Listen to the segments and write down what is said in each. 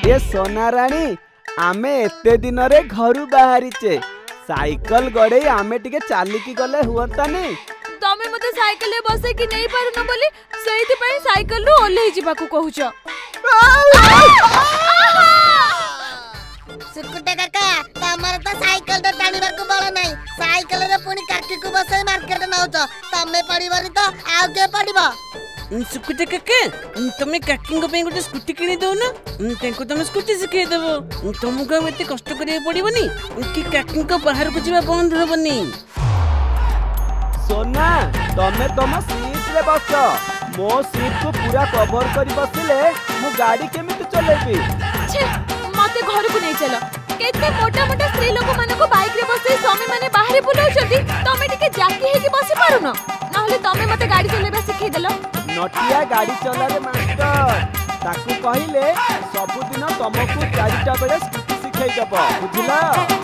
ए सोना रानी आमे एते दिन रे घरु बाहरीचे साइकिल गड़े आमे टिके चालिकी गले हुअंतानी। तमे मते साइकिल ले बसे कि नहीं पारुन बोली सेहिति पई साइकिल रो ओल्हे जिबा को कहूछ। सुकुटे काका तमर तो साइकिल तो टाणीबार को बळ नाही साइकिल रे पुनी काकी को बसे मार्केट नाउच तमे पड़ीबनी तो आउ के पड़ीबो। सुकुटे काका तमे काकी को पे गोटे स्कूटी किनी दो ना तेको तमे स्कूटी सिखे देबो तुमको एते कष्ट करे पड़िबनी कि काकी को बाहर को जिबा बंद होबनी। सोना तमे तम सीट रे बस मो सीट को पूरा कवर करी बसिले मु गाड़ी केमिति चलेबी। छे मते घर को नहीं चलो केते मोटा मोटा स्त्री लोक माने को बाइक रे बसे स्वामी माने बाहर बुलाउ छथि तमे टिके जाकी हे कि बसी पारुन नहले तमे मते गाड़ी चलेबा सिखै देलो। नटिया गाड़ी चला रे मास्टर ताकू कहिले सब दिन तुमको 4टा बेले स्कूटी सिखै देबो बुझला।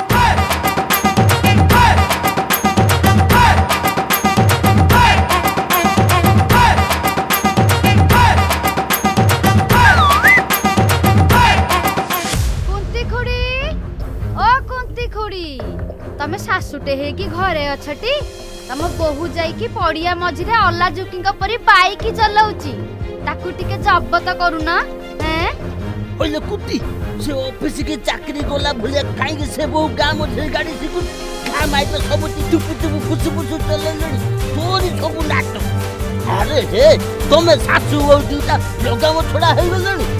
तमे सासुटे हे कि घरे अछटी तम बहु जाई कि पड़िया मझिरे अल्ला जुकी परी बाइक चलाउची ताकू टिके जब्बत करूना। हैं ओले कुटी से ऑफिस के चाकरी गोला भलिया काई के से बहु गाम मझिरे गाड़ी सिकु खा माई तो सब टुपु टुपु फुसु फुसु चलेलनी तोरी सब नाटक। अरे हे तमे सासु बहु दुटा लगाम छोड़ा हे गेलनी